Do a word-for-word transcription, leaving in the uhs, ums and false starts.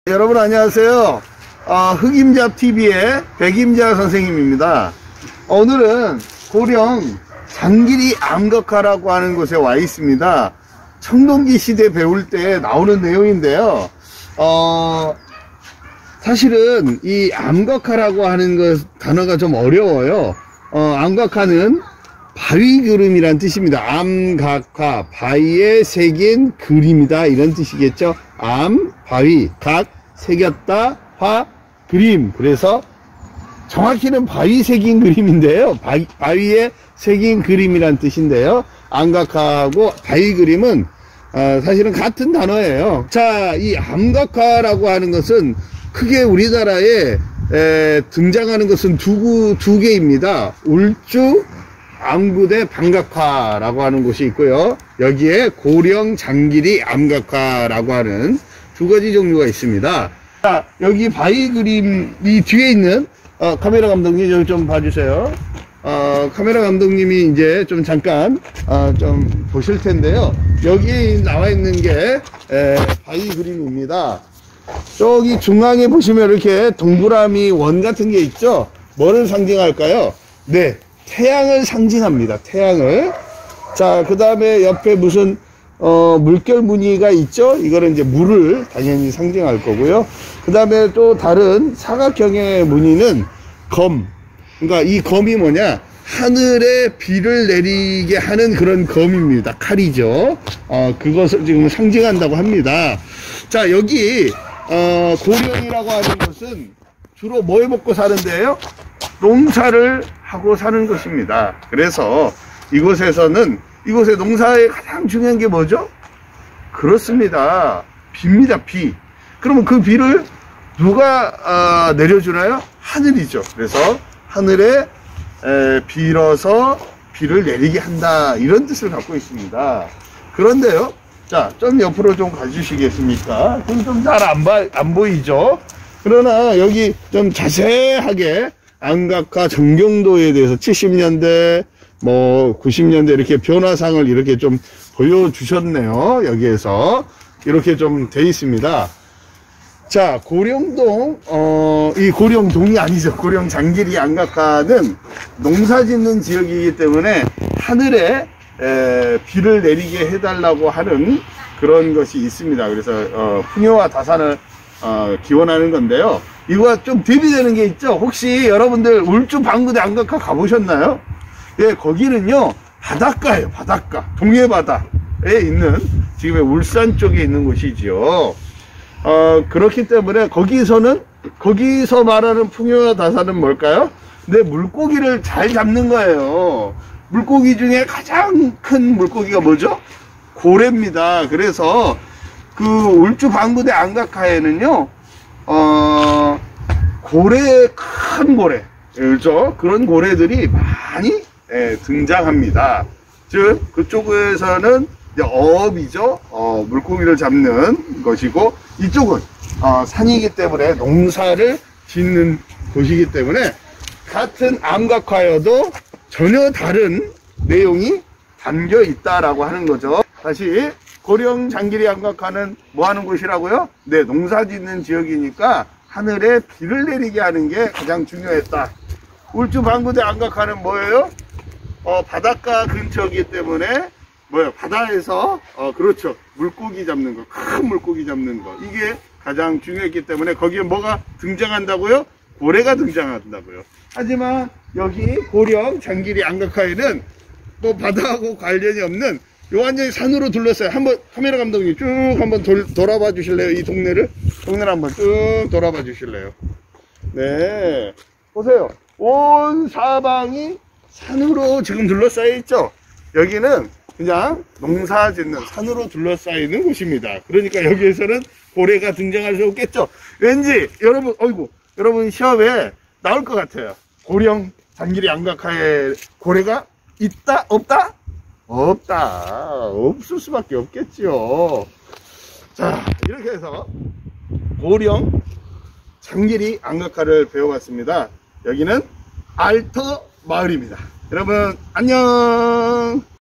여러분 안녕하세요. 어, 흑임자티비의 백임자 선생님입니다. 오늘은 고령 장길이 암각화라고 하는 곳에 와 있습니다. 청동기 시대 배울 때 나오는 내용인데요. 어, 사실은 이 암각화라고 하는 것 단어가 좀 어려워요. 어, 암각화는 바위 그림이란 뜻입니다. 암각화, 바위에 새긴 그림이다 이런 뜻이겠죠. 암, 바위, 각, 새겼다, 화, 그림. 그래서 정확히는 바위 새긴 그림인데요. 바위, 바위에 새긴 그림이란 뜻인데요. 암각화하고 바위 그림은 어, 사실은 같은 단어예요. 자, 이 암각화라고 하는 것은 크게 우리나라에 에, 등장하는 것은 두, 두 개입니다. 울주 암구대 방각화라고 하는 곳이 있고요. 여기에 고령 장길이 암각화라고 하는 두 가지 종류가 있습니다. 자, 여기 바위 그림 이 뒤에 있는 어, 카메라 감독님 여기 좀 봐주세요. 어, 카메라 감독님이 이제 좀 잠깐 어, 좀 보실 텐데요. 여기 나와 있는 게 에, 바위 그림입니다. 저기 중앙에 보시면 이렇게 동그라미 원 같은 게 있죠. 뭐를 상징할까요? 네, 태양을 상징합니다. 태양을. 자, 그 다음에 옆에 무슨 어, 물결 무늬가 있죠. 이거는 이제 물을 당연히 상징할 거고요. 그 다음에 또 다른 사각형의 무늬는 검. 그러니까 이 검이 뭐냐, 하늘에 비를 내리게 하는 그런 검입니다. 칼이죠. 어, 그것을 지금 상징한다고 합니다. 자, 여기 어, 고령이라고 하는 것은 주로 뭐 해 먹고 사는데요? 농사를 하고 사는 것입니다. 그래서 이곳에서는 이곳의 농사의 가장 중요한 게 뭐죠? 그렇습니다. 비입니다. 비. 그러면 그 비를 누가 어, 내려주나요? 하늘이죠. 그래서 하늘에 에, 빌어서 비를 내리게 한다 이런 뜻을 갖고 있습니다. 그런데요, 자, 좀 옆으로 좀 가주시겠습니까? 좀 잘 안 안 보이죠? 그러나 여기 좀 자세하게 암각화 정경도에 대해서 칠십 년대 뭐 구십 년대 이렇게 변화상을 이렇게 좀 보여주셨네요. 여기에서 이렇게 좀 돼 있습니다. 자, 고령동 어, 이 고령동이 아니죠. 고령 장길이 암각화는 농사 짓는 지역이기 때문에 하늘에 에, 비를 내리게 해달라고 하는 그런 것이 있습니다. 그래서 어, 풍요와 다산을 어, 기원하는 건데요. 이거와 좀 대비되는 게 있죠. 혹시 여러분들 울주 방구대 암각화 가보셨나요? 예, 거기는요 바닷가예요. 바닷가, 동해바다에 있는 지금의 울산 쪽에 있는 곳이지요. 어, 그렇기 때문에 거기서는 거기서 말하는 풍요와 다산은 뭘까요? 네, 물고기를 잘 잡는 거예요. 물고기 중에 가장 큰 물고기가 뭐죠? 고래입니다. 그래서 그 울주 방구대 암각화에는요 어, 고래, 큰 고래, 그렇죠? 그런 고래들이 많이 예, 등장합니다. 즉 그쪽에서는 이제 어업이죠. 어, 물고기를 잡는 것이고, 이쪽은 어, 산이기 때문에 농사를 짓는 곳이기 때문에 같은 암각화여도 전혀 다른 내용이 담겨 있다라고 하는 거죠. 다시 고령 장길이 암각화는 뭐 하는 곳이라고요? 네, 농사 짓는 지역이니까 하늘에 비를 내리게 하는 게 가장 중요했다. 울주 방구대 암각화는 뭐예요? 어, 바닷가 근처이기 때문에 뭐예요? 바다에서 어, 그렇죠, 물고기 잡는 거, 큰 물고기 잡는 거, 이게 가장 중요했기 때문에 거기에 뭐가 등장한다고요? 고래가 등장한다고요. 하지만 여기 고령 장길이 암각화에는 뭐 바다하고 관련이 없는 요 완전히 산으로 둘러싸요. 한번 카메라 감독님 쭉 한번 돌, 돌아봐 주실래요? 이 동네를 동네를 한번 쭉 돌아봐 주실래요? 네, 보세요. 온 사방이 산으로 지금 둘러싸여 있죠. 여기는 그냥 농사 짓는 산으로 둘러싸이는 곳입니다. 그러니까 여기에서는 고래가 등장할 수 없겠죠. 왠지 여러분, 어이구, 여러분 시험에 나올 것 같아요. 고령 장길이 암각화에 고래가 있다? 없다? 없다. 없을 수밖에 없겠지요. 자, 이렇게 해서 고령 장길이 암각화를 배워봤습니다. 여기는 알터 마을입니다. 여러분 안녕.